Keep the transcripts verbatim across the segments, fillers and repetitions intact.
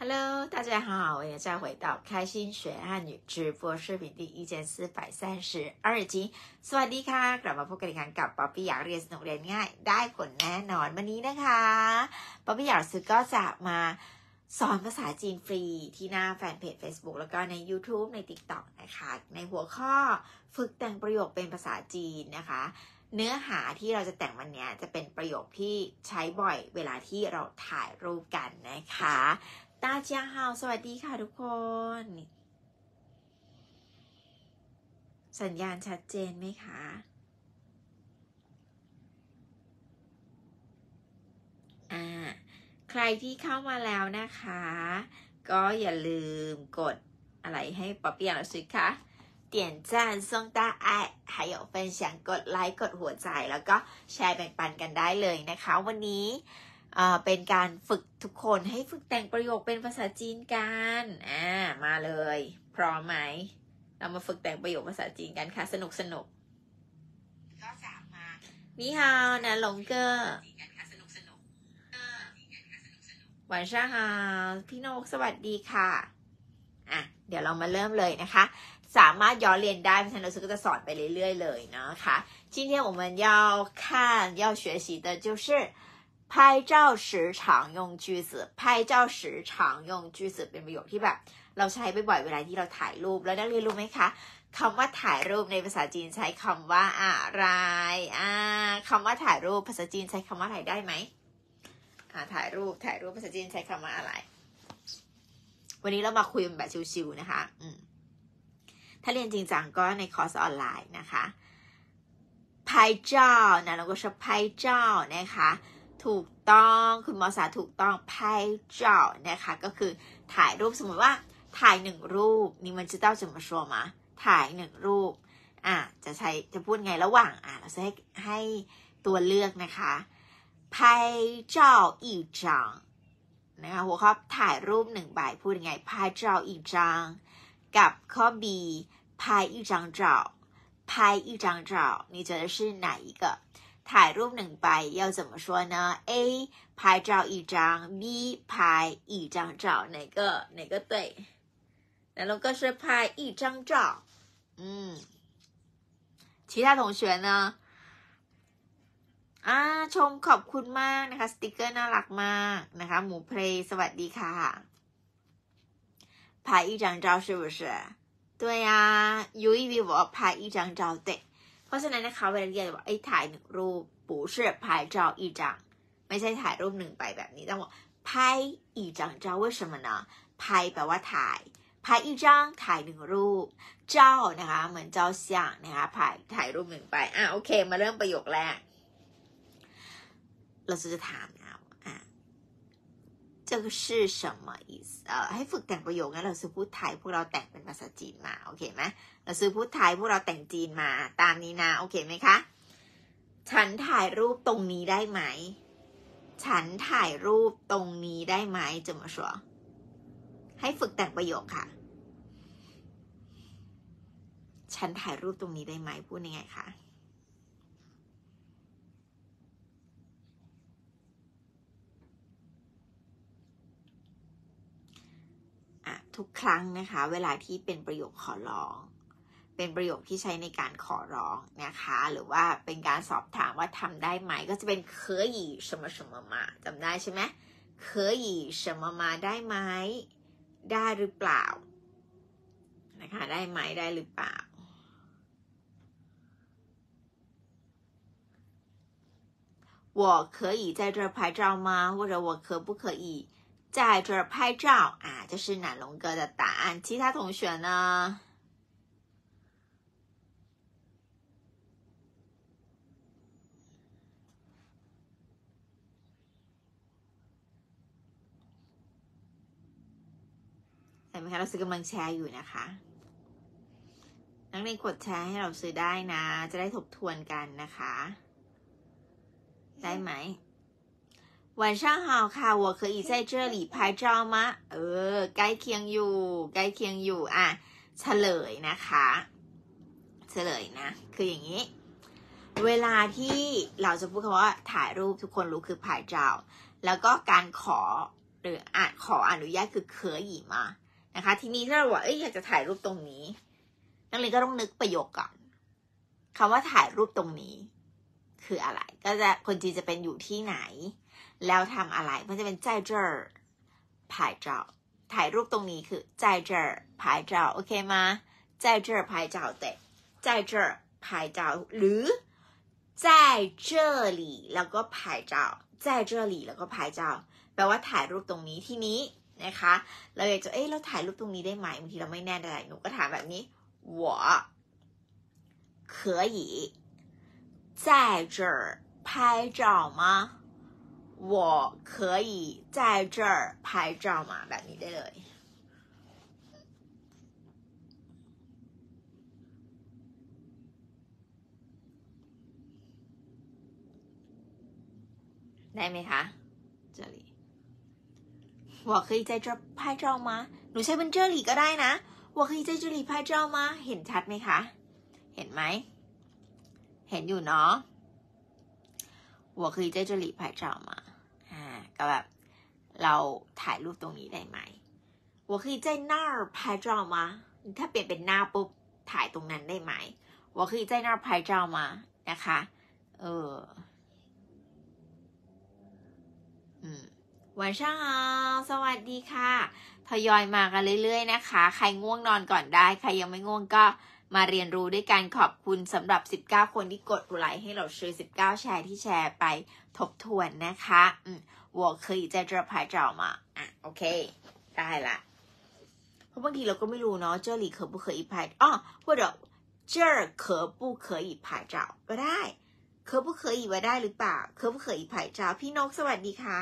Hello， 大家好，我也再回到开心学汉语直播视频第一千四百三十二集สวัสดีค่ะกลับมาพบกันอีกครั้งกับป๊อปปี้อยากเรียนสนุกเรียนง่ายได้ผลแน่นอนวันนี้นะคะป๊อปปี้อยากซื้อก็จะมาสอนภาษาจีนฟรีที่หน้าแฟนเพจ Facebook แล้วก็ใน YouTube ใน TikTok นะคะในหัวข้อฝึกแต่งประโยคเป็นภาษาจีนนะคะเนื้อหาที่เราจะแต่งวันนี้จะเป็นประโยคที่ใช้บ่อยเวลาที่เราถ่ายรูปกันนะคะตาเจียฮาวสวัสดีค่ะทุกคนสัญญาณชัดเจนไหมคะอ่าใครที่เข้ามาแล้วนะคะก็อย่าลืมกดอะไรให้ป๊อปปี้老师ค่ะ点赞送大爱还有分享กดไลค์กดหัวใจแล้วก็แชร์แบ่งปันกันได้เลยนะคะวันนี้เป็นการฝึกทุกคนให้ฝึกแต่งประโยคเป็นภาษาจีนกันอ่ามาเลยพร้อมไหมเรามาฝึกแต่งประโยคภาษาจีนกันค่ะสนุกสนุกก็จะมานี่ฮาวนะหลงเกอร์หวานช่าฮาวพี่นกสวัสดีค่ะอ่ะเดี๋ยวเรามาเริ่มเลยนะคะสามารถย้อนเรียนได้เพราะฉะนั้นเราก็จะสอนไปเรื่อยๆเลยนะคะ今天我们要看要学习的就是拍照时常用句子拍照时常用句子เป็นประโยคที่แบบเราใช้บ่อยๆเวลาที่เราถ่ายรูปแล้วนักเรียนรู้ไหมคะคำว่าถ่ายรูปในภาษาจีนใช้คำว่าอะไรอ่าคำว่าถ่ายรูปภาษาจีนใช้คำว่าอะไรได้ไหมอ่าถ่ายรูปถ่ายรูปภาษาจีนใช้คำว่าอะไรวันนี้เรามาคุยแบบชิวๆนะคะอืมถ้าเรียนจริงจังก็ในคอร์สออนไลน์นะคะ拍照นะเราก็ใช้拍照นะคะถูกต้องคุณมอสาถูกต้อง拍照นะคะก็คือถ่ายรูปสมมติว่าถ่ายหนึ่งรูปนี่มันจะต้องจะมาโชว์มาถ่ายหนึ่งรูปอ่ะจะใช้จะพูดไงระหว่างอ่ะเราจะให้ให้ตัวเลือกนะคะ拍照一张นะคะหัวข้อถ่ายรูปหนึ่งใบพูดยังไง拍照一张กับข้อ B 拍一张照拍一张照你觉得是哪一个ถ่ายรูปหนึ่งใบ要怎么说呢 A 拍照一张 B 拍一张照哪个哪个对然后个是拍一张照嗯其他同学呢อ่าชมขอบคุณมากนะคะสติกเกอร์น่ารักมากนะคะหมูเพลย์สวัสดีค่ะ拍一张照是不是对呀ยูอีวีบอกว่า拍一张照对เพราะฉะนั้นนะคะเวลาเรียนบอกไอ้ถ่ายหนึ่งรูป不是拍照一张ไม่ใช่ถ่ายรูปหนึ่งไปแบบนี้ต้องบอก拍一张照为什么呢拍แปลว่าถ่าย拍一张ถ่ายหนึ่งรูปเจ้านะคะเหมือนเจ้าเสี่ยงนะคะถ่ายถ่ายรูปหนึ่งไปอ่ะโอเคมาเริ่มประโยคแรกเราจะถามนะอ่ะ这个是什么意思เอ่อให้ฝึกแต่งประโยคงั้นเราซื้อพูดไทยพวกเราแต่งเป็นภาษาจีนมาโอเคไหมเราซื้อพูดไทยพวกเราแต่งจีนมาตามนี้นะโอเคไหมคะฉันถ่ายรูปตรงนี้ได้ไหมฉันถ่ายรูปตรงนี้ได้ไหมจะมาชัวให้ฝึกแต่งประโยคค่ะฉันถ่ายรูปตรงนี้ได้ไหมพูดยังไงคะทุกครั้งนะคะเวลาที่เป็นประโยคขอร้องเป็นประโยคที่ใช้ในการขอร้องนะคะหรือว่าเป็นการสอบถามว่าทำได้ไหมก็จะเป็น可以什么什么嘛จำได้ใช่ไหม可以什么嘛ได้ไหมได้หรือเปล่านะคะได้ไหมได้หรือเปล่า我可以在这儿拍照吗或者我可不可以在这儿拍照啊这是南龙哥的答案其他同学呢เห็นไหมคะเราซื้อกำลังแชร์อยู่นะคะนักเรียนกดแชร์ให้เราซื้อได้นะจะได้ทบทวนกันนะคะได้ไหม晚上好ค่ะ我可以在这里拍照吗เออใกล้เคียงอยู่ใกล้เคียงอยู่อ่ะเฉลยนะคะเฉลยนะคืออย่างนี้เวลาที่เราจะพูดคำว่าถ่ายรูปทุกคนรู้คือถ่ายเจ้าแล้วก็การขอ หรืออ่านขออนุญาตคือเคยหยีมานะคะทีนี้ถ้าเราบอกเอ้ยอยากจะถ่ายรูปตรงนี้นักเรียนก็ต้องนึกประโยคก่อนคำว่าถ่ายรูปตรงนี้คืออะไรก็จะคนจีนจะเป็นอยู่ที่ไหนแล้วทำอะไรมันจะเป็น在这儿拍照ถ่ายรูปตรงนี้คือ在这儿拍照โอเคมา在这儿拍照แต่在这儿拍照หรือ在这里แล้วก็拍照在这里แล้วก็拍照แปลว่าถ่ายรูปตรงนี้ที่นี้นะคะเราอยากจะเอ๊ะเราถ่ายรูปตรงนี้ได้ไหมบางทีเราไม่แน่ใจหนูก็ถามแบบนี้我可以在这儿拍照吗我可以在这儿拍照吗แบบนี้ได้เลยได้ไหมคะ这里我可以在这拍照吗หนูใช้เป็น这里ก็ได้นะ我可以在这里拍照吗เห็นชัดไหมคะเห็นไหมเห็นอยู่เนาะ我可以在这里拍照吗อ่าก็แบบเราถ่ายรูปตรงนี้ได้ไหม我可以在那儿拍照吗ถ้าเปลี่ยนเป็นหน้าปุ๊บถ่ายตรงนั้นได้ไหม我可以在那儿拍照吗นะคะเอออืมวันเช้าสวัสดีค่ะทยอยมากันเรื่อยๆนะคะใครง่วงนอนก่อนได้ใครยังไม่ง่วงก็มาเรียนรู้ด้วยกันขอบคุณสำหรับสิบเก้าคนที่กดไลค์ให้เราชื่อสิบเก้าแชร์ที่แชร์ไปทบทวนนะคะอืม我可以在这拍照吗อ่ะโอเคได้ละเพราะบางทีเราก็ไม่รู้เนาะ这里可不可以拍อ๋อ或者这儿可不可以拍照ก็ได้可不可以ว่าได้หรือเปล่า可不可以拍照พี่นกสวัสดีค่ะ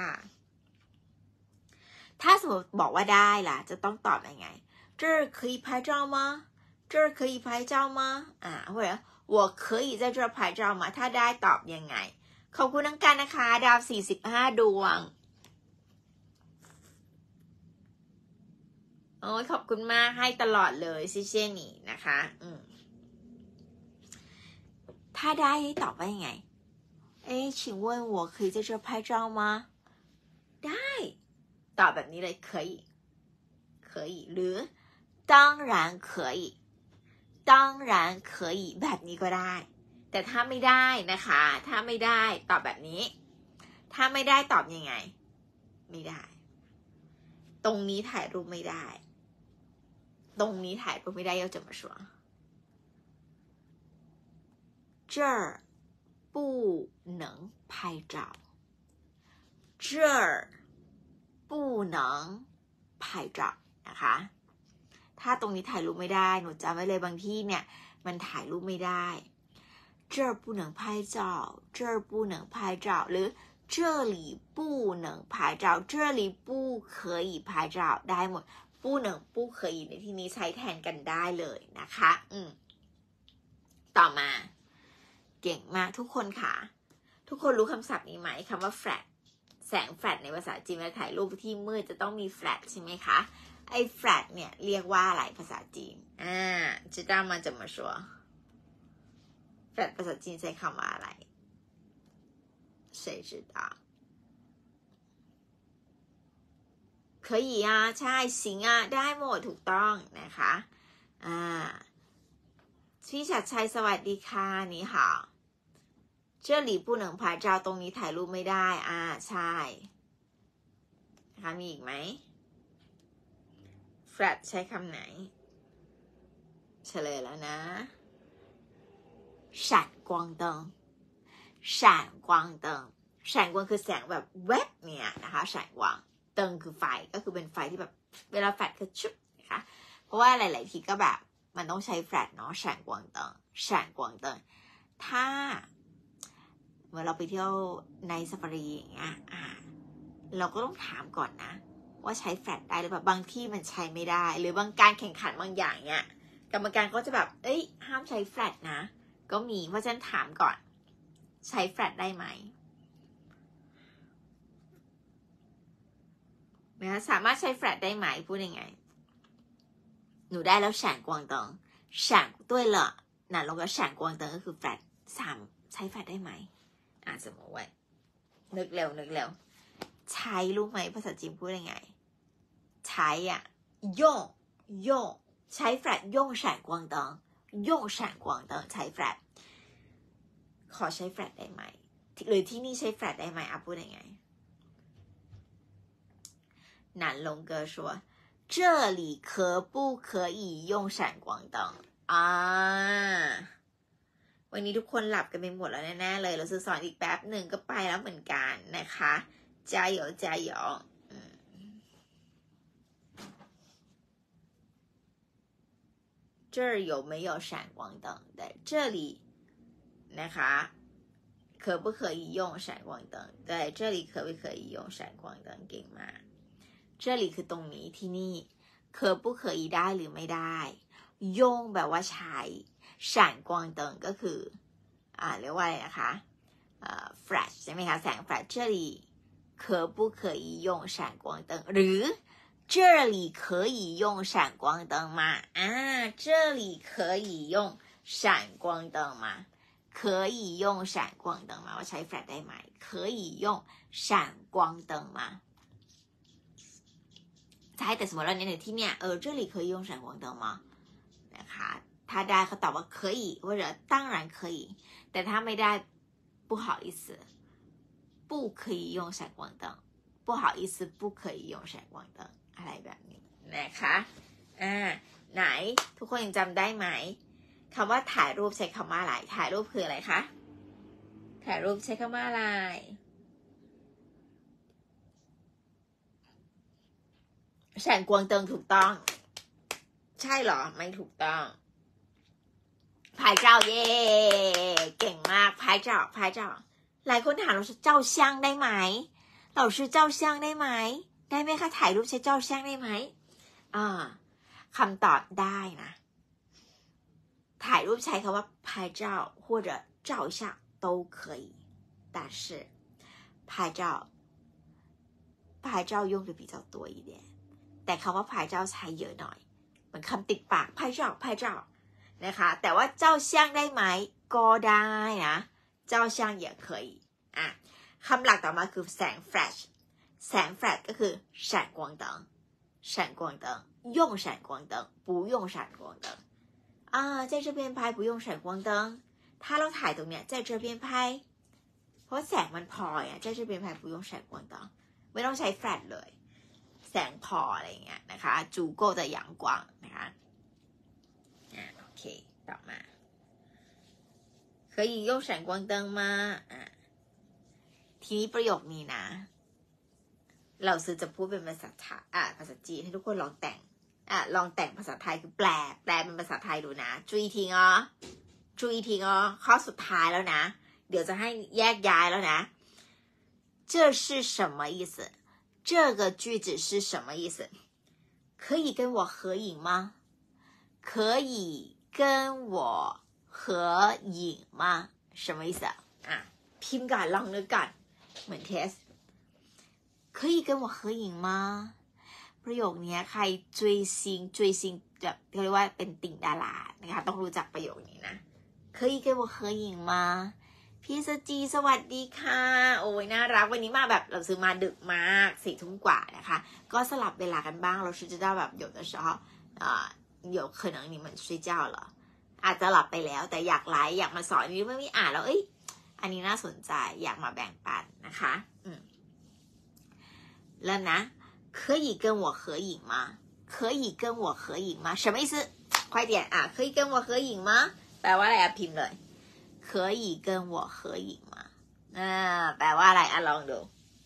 ถ้าสมมติบอกว่าได้ล่ะจะต้องตอบยังไง这儿可以拍照吗这儿可以拍照吗อ่า或者我可以在这拍照吗ถ้าได้ตอบยังไงขอบคุณทั้งกันนะคะดาวสี่สิบห้าดวงโอ้ยขอบคุณมากให้ตลอดเลยซิเช่นี่นะคะอืมถ้าได้ให้ตอบว่ายังไงเอ๊ะ请问我可以在这拍照吗ได้ตอบแบบนี้เลย可以可以หรือ当然可以当然可以แบบนี้ก็ได้แต่ถ้าไม่ได้นะคะถ้าไม่ได้ตอบแบบนี้ถ้าไม่ได้ตอบยังไงไม่ได้ตรงนี้ถ่ายรูปไม่ได้ตรงนี้ถ่ายรูปไม่ได้要怎么说这儿不能拍照这儿不能拍照นะคะถ้าตรงนี้ถ่ายรูปไม่ได้หนูจำไว้เลยบางที่เนี่ยมันถ่ายรูปไม่ได้这儿不能拍照这儿不能拍照หรือ这里不能拍照这里不可以拍照ได้หมด不能不可以ในที่นี้ใช้แทนกันได้เลยนะคะอืมต่อมาเก่งมากทุกคนค่ะทุกคนรู้คำศัพท์นี้ไหมคำว่าแฟลชแสงแฟลชในภาษาจีนเวลาถ่ายรูปที่มืดจะต้องมีแฟลชใช่ไหมคะไอ้แฟลชเนี่ยเรียกว่าอะไรภาษาจีนอ่า知道吗怎么说แฟลชภาษาจีนใช้คำว่าอะไร谁知道可以อ่ะใช่สิงอ่ะได้หมดถูกต้องนะคะอ่าพี่ชัดชัยสวัสดีค่ะนี่ค่ะ这里不能拍照ตรงนี้ถ่ายรูปไม่ได้อ่าใช่นะคะมีอีกไหมแฟลชใช้คำไหนเฉลยแล้วนะ闪光灯闪光灯闪光คือแสงแบบแวบเนี่ยนะคะ闪光เติงคือไฟก็คือเป็นไฟที่แบบเวลาแฟลชคือชุบนะคะเพราะว่าหลายๆทีก็แบบมันต้องใช้แฟลชเนาะ闪光灯闪光灯ถ้าเมื่อเราไปเที่ยวในซาฟารีอย่างเงี้ยอ่าเราก็ต้องถามก่อนนะว่าใช้แฟลชได้หรือเปล่าบางที่มันใช้ไม่ได้หรือบางการแข่งขันบางอย่างเนี้ยกรรมการก็จะแบบเอ้ยห้ามใช้แฟลชนะก็มีเพราะฉะนั้นถามก่อนใช้แฟลชได้ไหมนะสามารถใช้แฟลชได้ไหมพูดยังไงหนูได้แล้ว闪光灯闪对了นะแล้วก็闪光灯ก็คือแฟลชสามใช้แฟลชได้ไหมอ่ะสมมติไว้นึกเร็วนึกเร็วใช้รู้ไหมภาษาจีนพูดยังไงใช้อ่ะย่งย่งใช้แฟลชย่ง闪光灯ย่ง闪光灯ใช้แฟลชขอใช้แฟลชได้ไหมหรือที่นี่ใช้แฟลชได้ไหมอ่ะพูดยังไง南龙哥说这里可不可以用闪光灯อ่าวันนี้ทุกคนหลับกันไปหมดแล้วแน่ๆเลยเราจะสอนอีกแป๊บหนึ่งก็ไปแล้วเหมือนกันนะคะ加油加油这儿有没有闪光灯对这里นะคะ可不可以用闪光灯对这里可不可以用闪光灯เก่งมาก这里คือตรงนี้ที่นี่可不可以ได้หรือไม่ได้โยงแบบว่าใช้闪光灯ก็คืออ่าเรียกว่าอะไรนะคะอ่า flash ใช่ไหมคะแสง flash 这里可不可以用闪光灯หรือ这里可以用闪光灯吗อ่า这里可以用闪光灯吗可以用闪光灯吗ว่าใช้ flash ได้ไหม可以用闪光灯吗ใช่แต่สมมติเราเนี่ยที่เนี่ยเออ这里可以用闪光灯吗นะคะถ้าได้เขาตอบว่า可以或者当然可以แต่ถ้าไม่ได้不好意思不可以用闪光灯不好意思不可以用闪光灯อะไรแบบนี้นะคะอ่าไหนทุกคนยังจำได้ไหมคำว่าถ่ายรูปใช้คำว่าอะไรถ่ายรูปคืออะไรคะถ่ายรูปใช้คำว่าอะไรแสงกวางเติงถูกต้องใช่เหรอไม่ถูกต้องพายเจ้าเย่เก่งมากพายเจ้าพายเจ้าหลายคนถามเราเจ้าช่างได้ไหมเราชื่อเจ้าช่างได้ไหมได้ไหมคะถ่ายรูปใช้เจ้าช่างได้ไหมอ่าคำตอบได้นะถ่ายรูปใช้คำว่า拍照或者照相都可以但是拍照拍照用的比较多一点แต่คำว่า拍照ใช้เยอะหน่อยเหมือนคำติดปาก拍照拍照นะคะแต่ว่าเจ้าช่างได้ไหมก็ได้นะเจ้าช่าง也可以อ่ะคำหลักต่อมาคือแสงแฟลชแสงแฟลชก็คือ闪光灯闪光灯用闪光灯不用闪光灯อ่า在这边拍不用闪光灯ถ้าเราถ่ายตรงเนี้ย在这边拍เพราะแสงมันพออ่ะ在这边拍不用闪光灯ไม่ต้องใช้แฟลชเลยแสงพออะไรอย่างเงี้ยนะคะ足够的阳光นะคะอ่าโอเคต่อมา可以用闪光灯吗อ่าทีนี้ประโยคนี้นะเราซื้อจะพูดเป็นภาษาไทยอ่าภาษาจีนให้ทุกคนลองแต่งอ่ะลองแต่งภาษาไทยคือแปลแปลเป็นภาษาไทยดูนะ注意听哦注意听哦ข้อสุดท้ายแล้วนะเดี๋ยวจะให้แยกย้ายแล้วนะ这是什么意思这个句子是什么意思可以跟我合影吗可以跟我合影吗什么意思อ่ะพิมพ์ก่อนลองนึกก่อนเหมือนเทส可以跟我合影吗ประโยคนี้ใคร追星追星แบบเรียกว่าเป็นติ่งดารานะคะต้องรู้จักประโยคนี้นะ可以跟我合影吗พี่สจีสวัสดีค่ะโอ้ยน่ารักวันนี้มาแบบเราซื้อมาดึกมากสี่ทุ่มกว่านะคะก็สลับเวลากันบ้างเรา知道แบบ有的时候啊有可能你们睡觉了อาจจะหลับไปแล้วแต่อยากไลฟ์อยากมาสอนนี้ไม่มีอ่านแล้วเอ้ยอันนี้น่าสนใจอยากมาแบ่งปันนะคะอืมเริ่มนะ可以跟我合影吗可以跟我合影吗什么意思快点啊可以跟我合影吗แปลว่าอะไรอ่ะพิมพ์เลย可以跟我合影吗อ่าแปลว่าอะไรอ่ะลองดู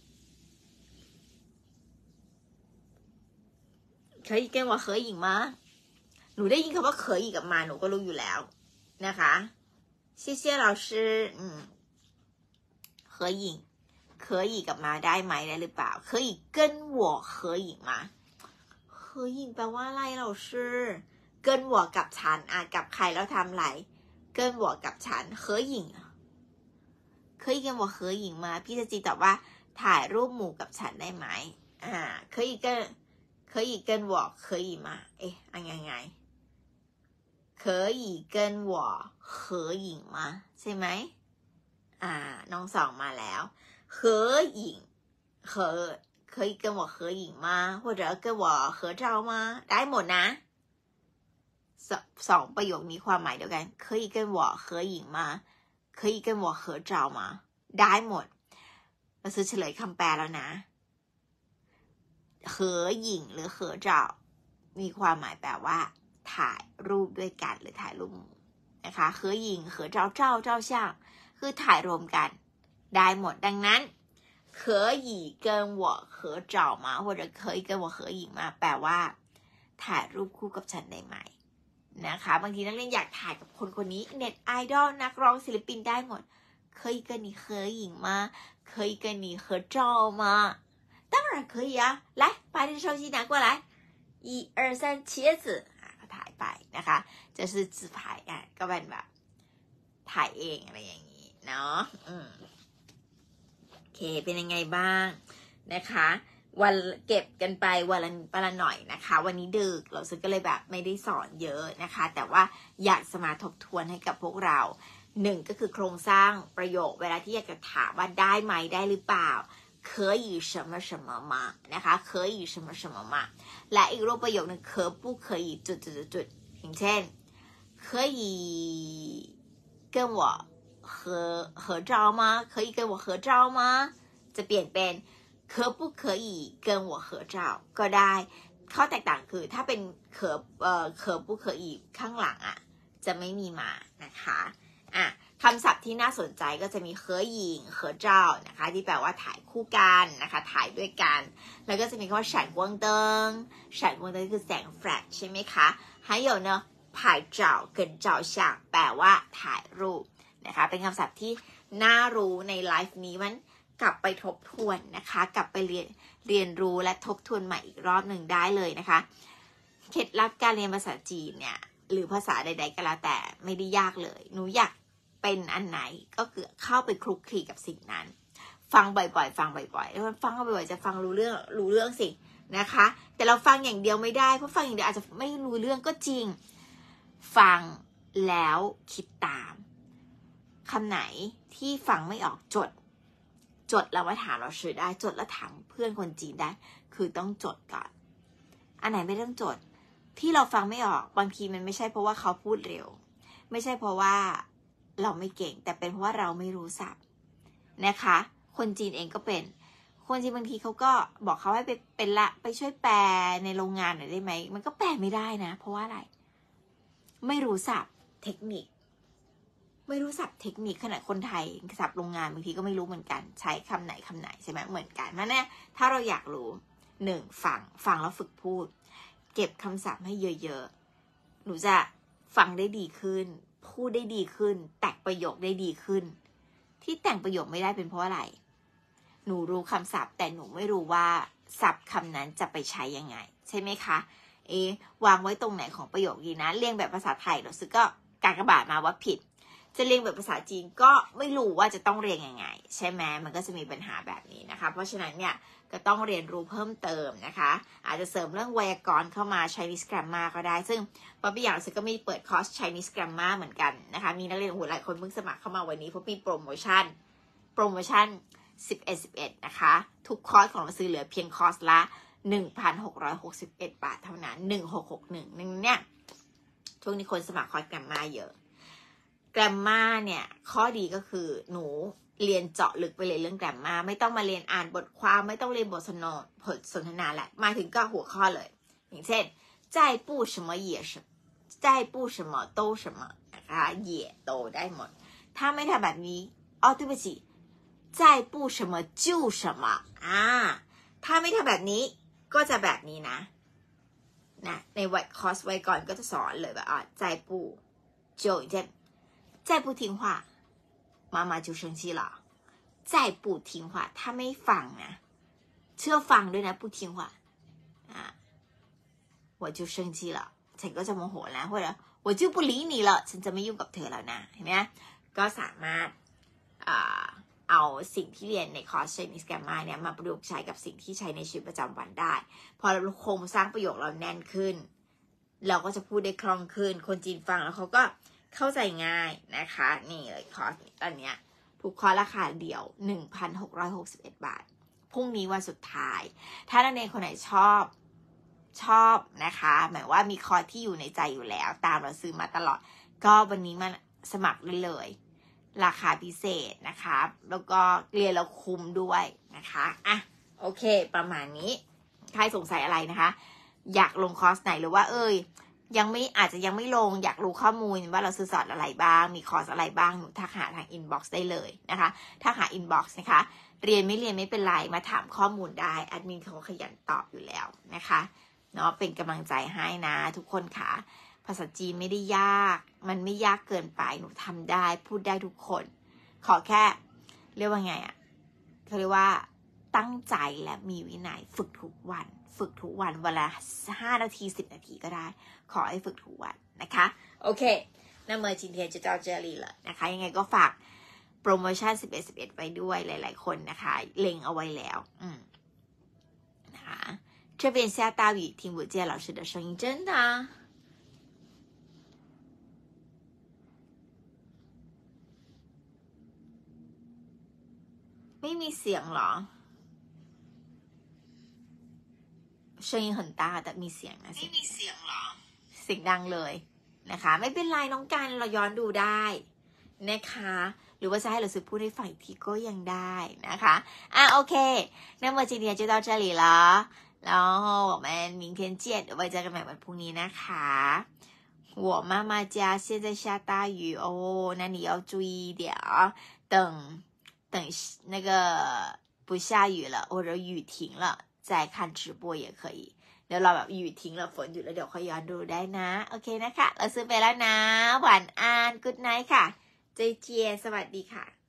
可以跟我合影吗หนูได้ยินคำว่า可以กับมาหนูก็รู้อยู่แล้วนะคะ谢谢老师อืม合影可以กับมาได้ไหมได้หรือเปล่า可以跟我合影吗合影แปลว่าอะไร老师跟我กับฉันอ่ะกับใครแล้วทำอะไร跟我กับฉัน合影可以跟我合影吗พี่จะจีตอบว่าถ่ายรูปหมู่กับฉันได้ไหมอ่า可以跟可以跟我可以吗เอ๊ะอันยังไง可以跟我合影吗ใช่ไหมอ่าน้องสองมาแล้ว合影可可以跟我合影吗或者跟我合照吗ได้หมดนะสสองประโยคนี้ความหมายเดียวกัน可以跟我合影吗可以跟我合照吗ได้หมดเราซื้อเฉลยคำแปลแล้วนะ合影หรือ合照มีความหมายแปลว่าถ่ายรูปด้วยกันหรือถ่ายรูปนะคะ合影合照照照相คือถ่ายรวมกันได้หมดดังนั้น可以跟我合照吗或者可以跟我合影吗แปลว่าถ่ายรูปคู่กับฉันได้ไหมนะคะบางทีนักเรียนอยากถ่ายกับคนคนนี้เน็ตไอดอลนักร้องศิลปินได้หมด可以跟你合影吗可以跟你合照吗当然可以啊来把你的手机拿过来一二三茄子ถ่ายไปนะคะจะ是自拍อ่ะก็เป็นแบบถ่ายเองอะไรอย่างนี้เนาะอืมโอเคเป็นยังไงบ้างนะคะวันเก็บกันไปวันละวันละหน่อยนะคะวันนี้ดึกเราซึ่งก็เลยแบบไม่ได้สอนเยอะนะคะแต่ว่าอยากสมาทบทวนให้กับพวกเราหนึ่งก็คือโครงสร้างประโยคเวลาที่อยากจะถามว่าได้ไหมได้หรือเปล่า可以什么什么吗นะคะ可以什么什么吗และอีกรูปประโยคนึง可不可以จุดจุดจุดอย่างเช่น可以跟我合合照吗可以跟我合照吗จะเปลี่ยนเป็น可不可以跟我合照ก็ได้ข้อแตกต่างคือถ้าเป็น可เอ่อ可不可以ข้างหลังอ่ะจะไม่มีมานะคะอ่ะคำศัพท์ที่น่าสนใจก็จะมีเคอหญิงเคอเจ้านะคะที่แปลว่าถ่ายคู่กันนะคะถ่ายด้วยกันแล้วก็จะมีคำว่าแสงกวางเติงแสงกวางเติงคือแสงแฟลชใช่ไหมคะ还有呢拍照跟照相แปลว่าถ่ายรูปนะคะเป็นคำศัพท์ที่น่ารู้ในไลฟ์นี้มันกลับไปทบทวนนะคะกลับไปเรียนเรียนรู้และทบทวนใหม่อีกรอบหนึ่งได้เลยนะคะเคล็ดลับการเรียนภาษาจีนเนี่ยหรือภาษาใดๆก็แล้วแต่ไม่ได้ยากเลยหนูอยากเป็นอันไหนก็คือเข้าไปคลุกคลีกับสิ่งนั้นฟังบ่อยๆฟังบ่อยๆแล้วฟังบ่อยๆจะฟังรู้เรื่องรู้เรื่องสินะคะแต่เราฟังอย่างเดียวไม่ได้เพราะฟังอย่างเดียวอาจจะไม่รู้เรื่องก็จริงฟังแล้วคิดตามคำไหนที่ฟังไม่ออกจดจดแล้วมาถามเราชื่อได้จดแล้วถามเพื่อนคนจีนได้คือต้องจดก่อนอันไหนไม่ต้องจดที่เราฟังไม่ออกบางทีมันไม่ใช่เพราะว่าเขาพูดเร็วไม่ใช่เพราะว่าเราไม่เก่งแต่เป็นเพราะว่าเราไม่รู้ศัพท์นะคะคนจีนเองก็เป็นคนจีนบางทีเขาก็บอกเขาให้ไปเป็นละไปช่วยแปลในโรงงานหน่อยได้ไหมมันก็แปลไม่ได้นะเพราะว่าอะไรไม่รู้ศัพท์เทคนิคไม่รู้ศัพท์เทคนิคขนาดคนไทยศัพท์โรงงานบางทีก็ไม่รู้เหมือนกันใช้คำไหนคำไหนใช่ไหมเหมือนกันเพราะเนี่ยถ้าเราอยากรู้หนึ่งฟังฟังแล้วฝึกพูดเก็บคำศัพท์ให้เยอะๆหนูจะฟังได้ดีขึ้นพูดได้ดีขึ้นแต่งประโยคได้ดีขึ้นที่แต่งประโยคไม่ได้เป็นเพราะอะไรหนูรู้คำศัพท์แต่หนูไม่รู้ว่าศัพท์คำนั้นจะไปใช้ยังไงใช่ไหมคะเอวางไว้ตรงไหนของประโยคดีนะเรียงแบบภาษาไทยหนูซื้อก็กากบาทมาว่าผิดจะเรียงแบบภาษาจีนก็ไม่รู้ว่าจะต้องเรียงยังไงใช่ไหมมันก็จะมีปัญหาแบบนี้นะคะเพราะฉะนั้นเนี่ยก็ต้องเรียนรู้เพิ่มเติมนะคะอาจจะเสริมเรื่องไวยากรณ์เข้ามา Chinese Grammar ก็ได้ซึ่งป๊อปปี้อย่างซึ่งก็มีเปิดคอร์ส Chinese Grammar เหมือนกันนะคะมีนักเรียนหลายคนเพิ่งสมัครเข้ามาวันนี้เพราะมีโปรโมชั่นโปรโมชั่นสิบเอ็ด สิบเอ็ดนะคะทุกคอร์สของเราซื้อเหลือเพียงคอร์สละ หนึ่งพันหกร้อยหกสิบเอ็ด บาทเท่านั้นหนึ่งพันหกร้อยหกสิบเอ็ดนึงเนี่ยช่วงนี้คนสมัครคอร์ส Grammar เยอะแกรมมาเนี่ยข้อดีก็คือหนูเรียนเจาะลึกไปเลยเรื่องแกรมมาไม่ต้องมาเรียนอ่านบทความไม่ต้องเรียนบทสนทบทสนทนาแหละมาถึงก็หัวข้อเลยอย่างเช่น在不什么也什在不什么都什么นะคะ也都ได้หมดถ้าไม่ทำแบบนี้อ๋อ对不起在不什么就什么อ่าถ้าไม่ทำแบบนี้ก็จะแบบนี้นะนะในวัยคอร์สไว้ก่อนก็จะสอนเลยแบบอ่า在不就อย่างเช่น再不听话妈妈就生气了再不听话ถ้าไม่ฟังนะเชื่อฟังด้วยนะ不听话อ่า我就生气了ฉันก็จะโมโหแล้ว或者我就不理你了ฉันจะไม่ยุ่งกับเธอแล้วนะเห็นไหมก็สามารถอ่าเอาสิ่งที่เรียนในคอร์ส Chinese Grammar เนี่ยมาประยุกต์ใช้กับสิ่งที่ใช้ในชีวิตประจำวันได้พอเราโครงสร้างประโยคเราแน่นขึ้นเราก็จะพูดได้คล่องขึ้นคนจีนฟังแล้วเขาก็เข้าใจง่ายนะคะนี่เลยคอร์สอันเนี้ยทุกคอร์สราคาเดียว หนึ่งพันหกร้อยหกสิบเอ็ด บาทพรุ่งนี้วันสุดท้ายถ้านักเรียนคนไหนชอบชอบนะคะหมายว่ามีคอร์สที่อยู่ในใจอยู่แล้วตามเราซื้อมาตลอดก็วันนี้มาสมัครได้เลยราคาพิเศษนะคะแล้วก็เรียนเราคุ้มด้วยนะคะอ่ะโอเคประมาณนี้ใครสงสัยอะไรนะคะอยากลงคอร์สไหนหรือว่าเอ้ยยังไม่อาจจะยังไม่ลงอยากรู้ข้อมูลว่าเราซื้อสอนอะไรบ้างมีคอร์สอะไรบ้างหนูทักหาทางอินบ็อกซ์ได้เลยนะคะทักหาอินบ็อกซ์นะคะเรียนไม่เรียนไม่เป็นไรมาถามข้อมูลได้แอดมินเขาขยันตอบอยู่แล้วนะคะเนาะเป็นกำลังใจให้นะทุกคนค่ะภาษาจีนไม่ได้ยากมันไม่ยากเกินไปหนูทำได้พูดได้ทุกคนขอแค่เรียกว่าไงอ่ะเขาเรียกว่าตั้งใจและมีวินัยฝึกทุกวันฝึกทุกวันเวลาห้านาทีสิบนาทีก็ได้ขอให้ฝึกทุกวันนะคะโอเค那么今天就到这里了นะคะยังไงก็ฝากโปรโมชั่นสิบเอ็ด สิบเอ็ดไว้ด้วยหลายๆคนนะคะเล็งเอาไว้แล้วอืมนะคะ这边下大雨听不见老师的声音真的ไม่มีเสียงหรอ声音很大แต่มีเสียงนะไม่มีเสียงหรอเสียงดังเลยนะคะไม่เป็นไรน้องกันเราย้อนดูได้นะคะหรือว่าจะให้เราซื้อพูดให้ฟังอีกทีก็ยังได้นะคะอ่ะโอเค那么今天就到这里了然后我们明天见ไว้เจอกันใหม่วันพรุ่งนี้นะคะ我妈妈家现在下大雨哦那你要注意一点啊等等那个不下雨了或者雨停了再看直播也可以เดี๋ยวเราแบบ雨停了ฝนหยุดแล้วเดี๋ยวค่อยย้อนดูได้นะโอเคนะคะเราซื้อไปแล้วนะหวานอ่าน Good night ค่ะเจเจียสวัสดีค่ะ